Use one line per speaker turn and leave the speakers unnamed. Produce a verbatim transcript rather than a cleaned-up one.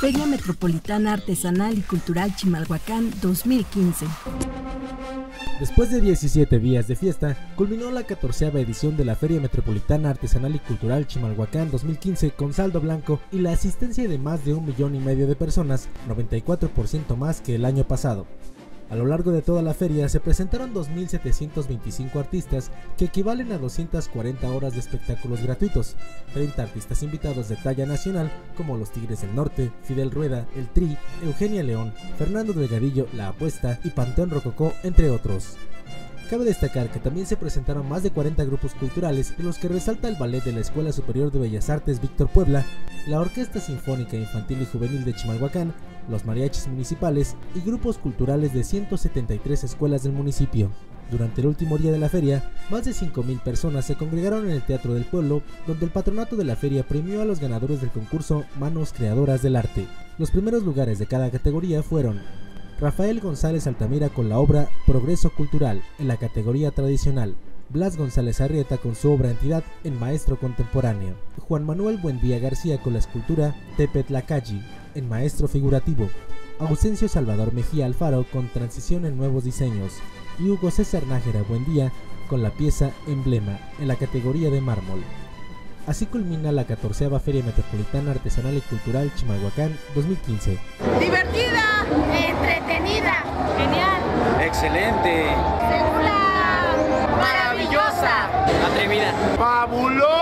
Feria Metropolitana Artesanal y Cultural Chimalhuacán dos mil quince.
Después de diecisiete días de fiesta, culminó la catorceava edición de la Feria Metropolitana Artesanal y Cultural Chimalhuacán dos mil quince con saldo blanco y la asistencia de más de un millón y medio de personas, noventa y cuatro por ciento más que el año pasado. A lo largo de toda la feria se presentaron dos mil setecientos veinticinco artistas, que equivalen a doscientas cuarenta horas de espectáculos gratuitos, treinta artistas invitados de talla nacional como los Tigres del Norte, Fidel Rueda, El Tri, Eugenia León, Fernando Delgadillo, La Apuesta y Panteón Rococó, entre otros. Cabe destacar que también se presentaron más de cuarenta grupos culturales, en los que resalta el ballet de la Escuela Superior de Bellas Artes Víctor Puebla, la Orquesta Sinfónica Infantil y Juvenil de Chimalhuacán, los mariachis municipales y grupos culturales de ciento setenta y tres escuelas del municipio. Durante el último día de la feria, más de cinco mil personas se congregaron en el Teatro del Pueblo, donde el patronato de la feria premió a los ganadores del concurso Manos Creadoras del Arte. Los primeros lugares de cada categoría fueron Rafael González Altamira con la obra Progreso Cultural en la categoría tradicional, Blas González Arrieta con su obra Entidad en Maestro Contemporáneo, Juan Manuel Buendía García con la escultura Tepetlacayi en Maestro Figurativo, Ausencio Salvador Mejía Alfaro con Transición en Nuevos Diseños y Hugo César Nájera Buendía con la pieza Emblema en la categoría de Mármol. Así culmina la catorceava Feria Metropolitana Artesanal y Cultural Chimalhuacán dos mil quince.
¡Divertida! ¡Entretenida! ¡Genial!
¡Excelente!
¡Segura!
¡Maravillosa!
¡Atrevida!
¡Fabulosa!